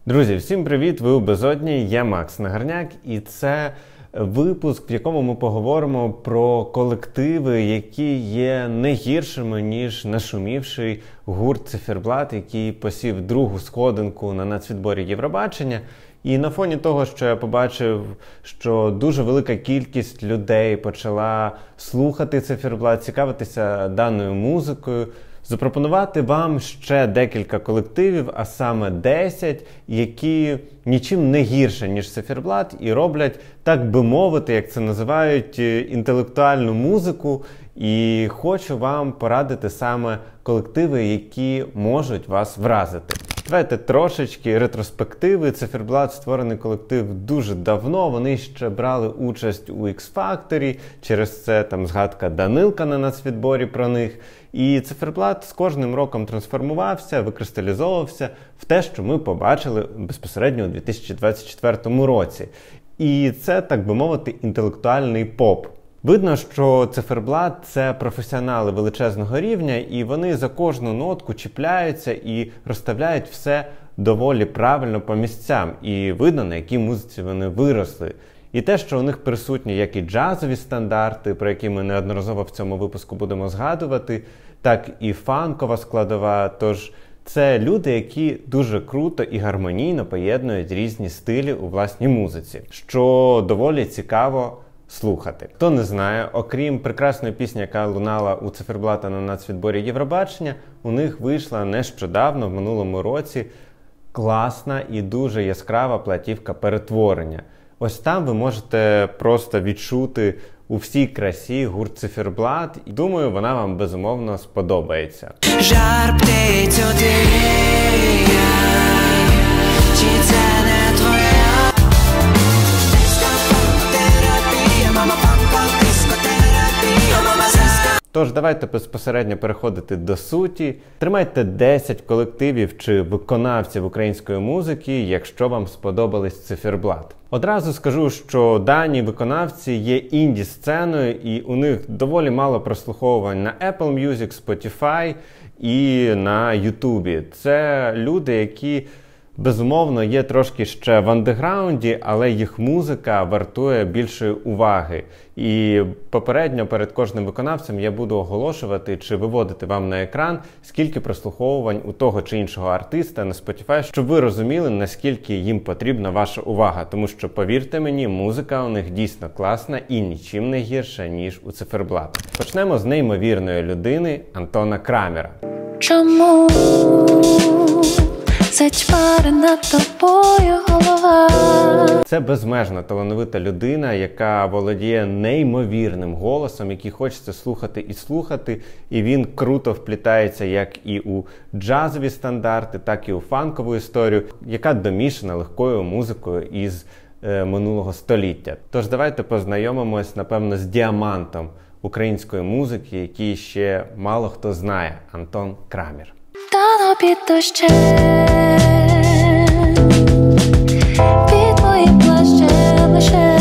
Друзі, всім привіт! Ви у Безодні, я Макс Нагорняк, і це випуск, в якому ми поговоримо про колективи, які є не гіршими, ніж нашумівший гурт «Циферблат», який посів другу сходинку на нацвідборі Євробачення. І на фоні того, що я побачив, що дуже велика кількість людей почала слухати «Циферблат», цікавитися даною музикою, запропонувати вам ще декілька колективів, а саме 10, які нічим не гірше, ніж «Циферблат», і роблять, так би мовити, як це називають, інтелектуальну музику. І хочу вам порадити саме колективи, які можуть вас вразити. Давайте трошечки ретроспективи. «Циферблат» створений колектив дуже давно, вони ще брали участь у X-Factor, через це там згадка Данилка на нацвідборі про них. І «Циферблат» з кожним роком трансформувався, викристалізовувався в те, що ми побачили безпосередньо у 2024 році. І це, так би мовити, інтелектуальний поп. Видно, що «Циферблат» – це професіонали величезного рівня, і вони за кожну нотку чіпляються і розставляють все доволі правильно по місцям. І видно, на якій музиці вони виросли. І те, що у них присутні як і джазові стандарти, про які ми неодноразово в цьому випуску будемо згадувати, так і фанкова складова. Тож це люди, які дуже круто і гармонійно поєднують різні стилі у власній музиці, що доволі цікаво слухати. Хто не знає, окрім прекрасної пісні, яка лунала у «Циферблата» на нацвідборі Євробачення, у них вийшла нещодавно, в минулому році, класна і дуже яскрава платівка «Перетворення». Ось там ви можете просто відчути у всій красі гурт «Циферблат». І думаю, вона вам безумовно сподобається. Жар птицю ти, чи це не твоя? Дискотерапія, мама, папа, дискотерапія, мама, заска. Тож давайте безпосередньо переходити до суті. Тримайте 10 колективів чи виконавців української музики, якщо вам сподобались «Циферблат». Одразу скажу, що дані виконавці є інді-сценою, і у них доволі мало прослуховувань на Apple Music, Spotify і на YouTube. Це люди, які, безумовно, є трошки ще в андеграунді, але їх музика вартує більшої уваги. І попередньо перед кожним виконавцем я буду оголошувати чи виводити вам на екран, скільки прослуховувань у того чи іншого артиста на Spotify, щоб ви розуміли, наскільки їм потрібна ваша увага. Тому що, повірте мені, музика у них дійсно класна і нічим не гірша, ніж у «Циферблата». Почнемо з неймовірної людини Антона Крамера. Чому зачмари над тобою голова? Це безмежно талановита людина, яка володіє неймовірним голосом, який хочеться слухати і слухати. І він круто вплітається як і у джазові стандарти, так і у фанкову історію, яка домішана легкою музикою із минулого століття. Тож давайте познайомимось, напевно, з діамантом української музики, який ще мало хто знає – Антон Крамер. Тану під дощем, під моїм плащем лише.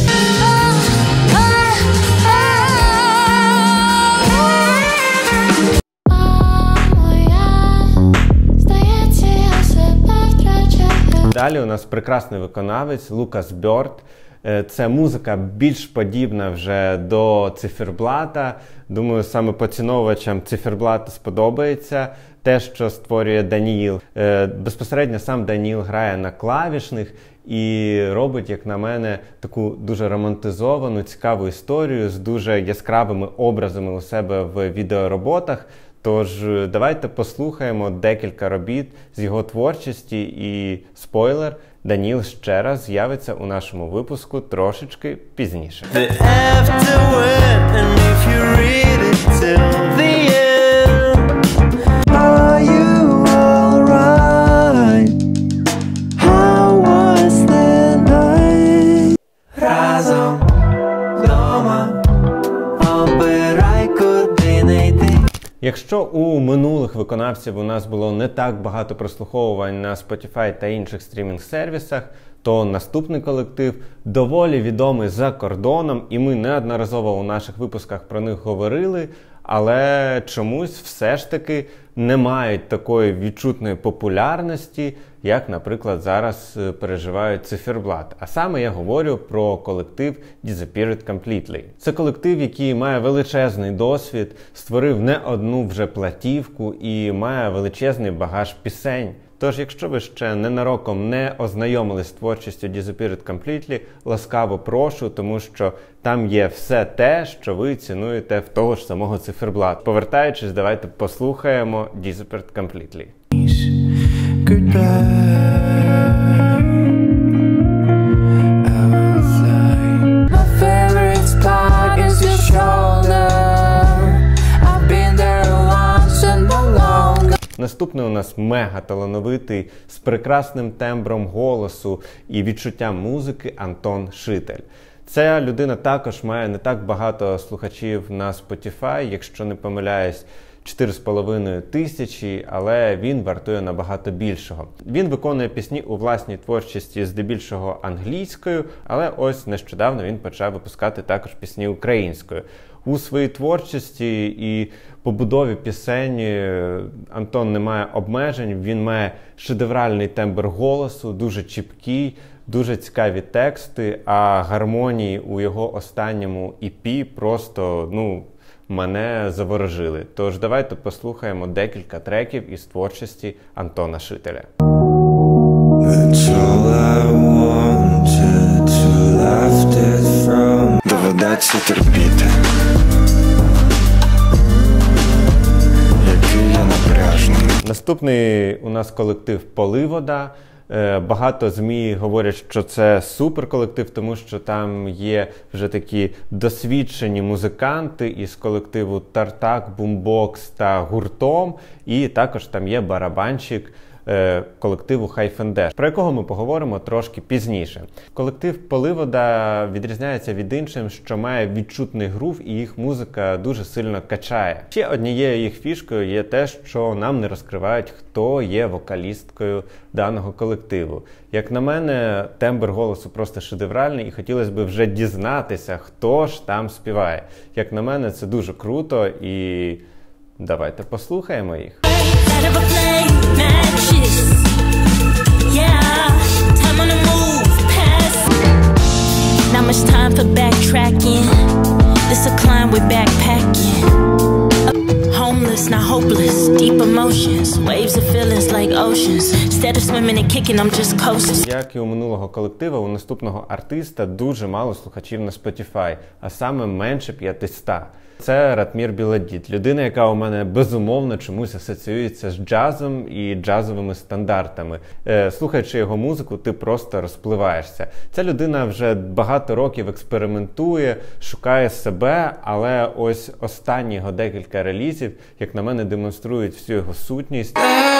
Далі у нас прекрасний виконавець Лукас Бьорд. Це музика більш подібна вже до «Циферблата». Думаю, саме поціновувачам «Циферблата» сподобається те, що створює Даніїл. Безпосередньо сам Даніїл грає на клавішних і робить, як на мене, таку дуже романтизовану, цікаву історію з дуже яскравими образами у себе в відеороботах. Тож давайте послухаємо декілька робіт з його творчості і, спойлер, Даніїл ще раз з'явиться у нашому випуску трошечки пізніше. Разом вдома обирай, куди не йти. Якщо у минулих виконавців у нас було не так багато прослуховувань на Spotify та інших стрімінг-сервісах, то наступний колектив доволі відомий за кордоном, і ми неодноразово у наших випусках про них говорили, але чомусь все ж таки не мають такої відчутної популярності, як, наприклад, зараз переживають Циферблат. А саме я говорю про колектив Disappeared Completely. Це колектив, який має величезний досвід, створив не одну вже платівку і має величезний багаж пісень. Тож, якщо ви ще ненароком не ознайомились з творчістю Disappeared Completely, ласкаво прошу, тому що там є все те, що ви цінуєте в того ж самого Циферблат. Повертаючись, давайте послухаємо Disappeared Completely. Наступний у нас мега-талановитий, з прекрасним тембром голосу і відчуттям музики Антон Шитель. Ця людина також має не так багато слухачів на Spotify, якщо не помиляюсь, 4,5 тисячі, але він вартує набагато більшого. Він виконує пісні у власній творчості здебільшого англійською, але ось нещодавно він почав випускати також пісні українською. У своїй творчості і побудові пісень Антон не має обмежень, він має шедевральний тембр голосу, дуже чіпкий, дуже цікаві тексти, а гармонії у його останньому EP просто, мене заворожили. Тож давайте послухаємо декілька треків із творчості Антона Шителя. Доведеться терпіти. Який я напряжний. Наступний у нас колектив «Поливода». Багато ЗМІ говорять, що це суперколектив, тому що там є вже такі досвідчені музиканти із колективу «Тартак», «Бумбокс» та «Гуртом». І також там є барабанщик колективу Хайфендеш, про якого ми поговоримо трошки пізніше. Колектив «Поливода» відрізняється від інших, що має відчутний грув і їх музика дуже сильно качає. Ще однією їх фішкою є те, що нам не розкривають, хто є вокалісткою даного колективу. Як на мене, тембр голосу просто шедевральний і хотілося б вже дізнатися, хто ж там співає. Як на мене, це дуже круто і давайте послухаємо їх. Not much time for backtracking. This a climb with backpacking. Homeless, not hopeless. Deep emotions, waves of feelings like oceans. Instead of swimming and kicking, I'm just coasting. Як і у минулого колектива, у наступного артиста дуже мало слухачів на Spotify, а саме менше 500. Це Ратмір Біладід, людина, яка у мене безумовно чомусь асоціюється з джазом і джазовими стандартами. Слухаючи його музику, ти просто розпливаєшся. Ця людина вже багато років експериментує, шукає себе, але ось останні його декілька релізів, як на мене, демонструють всю його сутність.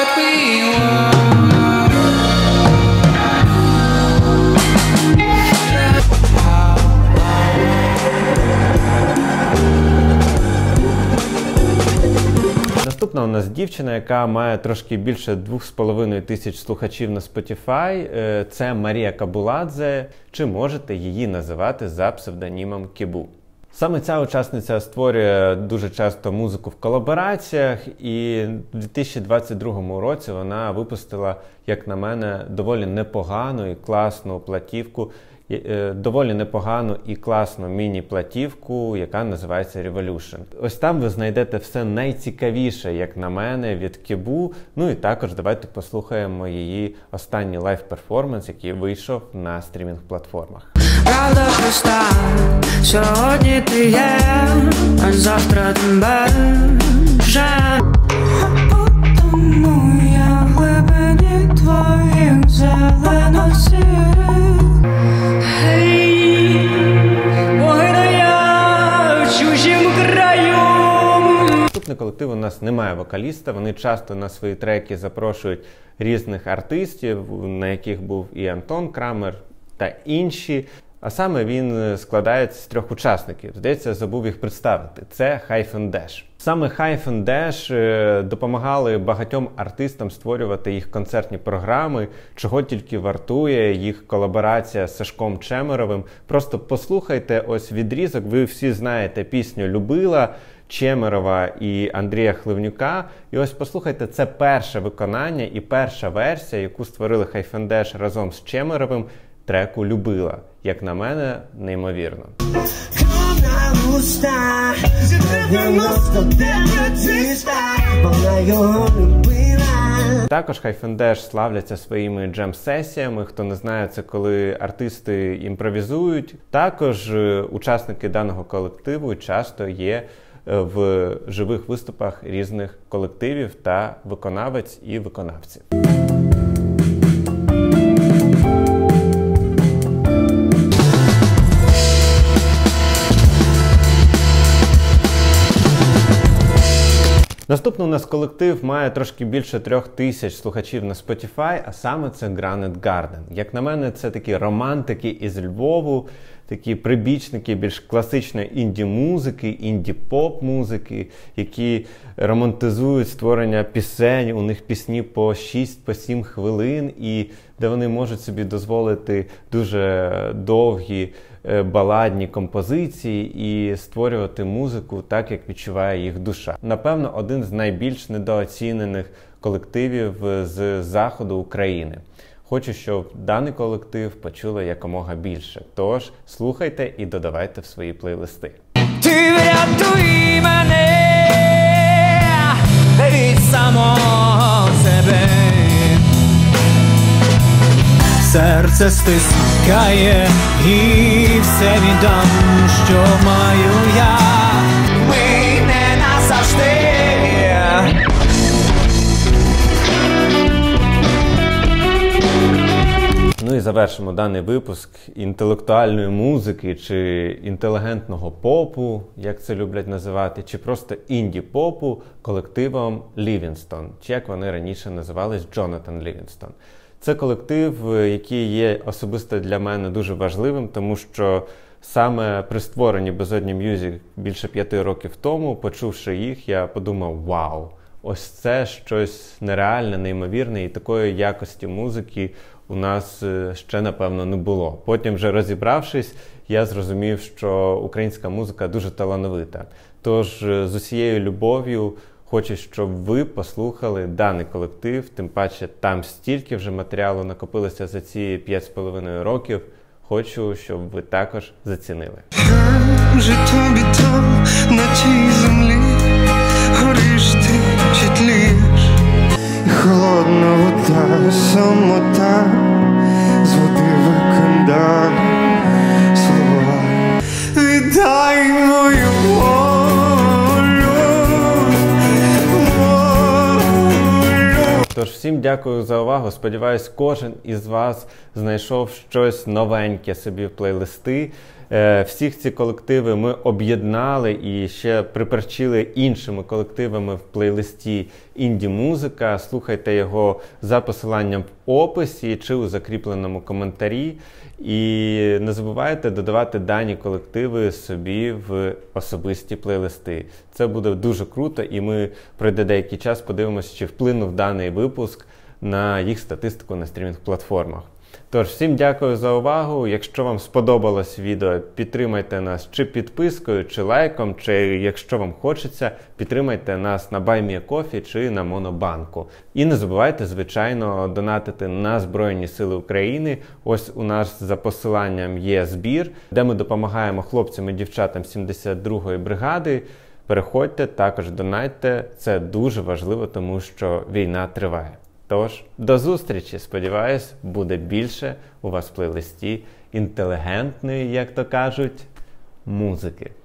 Наступна у нас дівчина, яка має трошки більше 2,5 тисяч слухачів на Spotify. Це Марія Кабуладзе, чи можете її називати за псевдонімом Кібу. Саме ця учасниця створює дуже часто музику в колабораціях, і в 2022 році вона випустила, як на мене, доволі непогану і класну платівку, доволі непогану і класну міні-платівку, яка називається Revolution. Ось там ви знайдете все найцікавіше, як на мене, від Кібу. Ну і також давайте послухаємо її останній лайв-перформанс, який вийшов на стрімінг-платформах. Правда проста, сьогодні ти є, а завтра тебе вже. Тому я в глибині твоїх зелено-сірих. Наступний колектив у нас немає вокаліста, вони часто на свої треки запрошують різних артистів, на яких був і Антон Крамер та інші. А саме він складається з 3 учасників. Здається, забув їх представити. Це Хайфендеш. Саме Хайфендеш допомагали багатьом артистам створювати їх концертні програми, чого тільки вартує їх колаборація з Сашком Чемеровим. Просто послухайте ось відрізок, ви всі знаєте пісню «Любила», Чемерова і Андрія Хливнюка. І ось послухайте, це перше виконання і перша версія, яку створили Хайфендеш разом з Чемеровим, треку «Любила». Як на мене, неймовірно. Також Хайфендеш славляться своїми джем-сесіями. Хто не знає, це коли артисти імпровізують. Також учасники даного колективу часто є в живих виступах різних колективів та виконавець і виконавців. Наступний у нас колектив має трошки більше 3000 слухачів на Spotify, а саме це Granite Garden. Як на мене, це такі романтики із Львову, такі прибічники більш класичної інді-музики, інді-поп-музики, які романтизують створення пісень, у них пісні по 6-7 хвилин, і де вони можуть собі дозволити дуже довгі баладні композиції і створювати музику так, як відчуває їх душа. Напевно, один з найбільш недооцінених колективів з заходу України. Хочу, щоб даний колектив почули якомога більше. Тож, слухайте і додавайте в свої плейлисти. Ти врятуй мене від самого себе. Серце стискає і все віддам, що маю я. Ми не назавжди. Ну і завершимо даний випуск інтелектуальної музики чи інтелігентного попу, як це люблять називати, чи просто інді-попу колективом Livingstone, чи як вони раніше називались, Джонатан Livingstone. Це колектив, який є особисто для мене дуже важливим, тому що саме при створенні Безодні Music більше 5 років тому, почувши їх, я подумав: вау, ось це щось нереальне, неймовірне, і такої якості музики у нас ще, напевно, не було. Потім, вже розібравшись, я зрозумів, що українська музика дуже талановита. Тож з усією любов'ю хочу, щоб ви послухали даний колектив, тим паче там стільки вже матеріалу накопилося за ці 5,5 років. Хочу, щоб ви також зацінили. Же тобі там, на тій землі, гориш ти чи тлієш. Холодна вода, самота, з води викидає слова. Віддай мою волю. Тож всім дякую за увагу. Сподіваюсь, кожен із вас знайшов щось новеньке собі в плейлисти. Всіх ці колективи ми об'єднали і ще приперчили іншими колективами в плейлисті інді-музика. Слухайте його за посиланням в описі чи у закріпленому коментарі. І не забувайте додавати дані колективи собі в особисті плейлисти. Це буде дуже круто, і ми пройде деякий час подивимося, чи вплинув даний випуск на їх статистику на стрімінг-платформах. Тож, всім дякую за увагу. Якщо вам сподобалось відео, підтримайте нас чи підпискою, чи лайком, чи, якщо вам хочеться, підтримайте нас на BuyMeACoffee чи на Монобанку. І не забувайте, звичайно, донатити на Збройні Сили України. Ось у нас за посиланням є збір, де ми допомагаємо хлопцям і дівчатам 72-ї бригади. Переходьте, також донатьте. Це дуже важливо, тому що війна триває. Тож, до зустрічі! Сподіваюсь, буде більше у вас в плейлисті інтелігентної, як то кажуть, музики.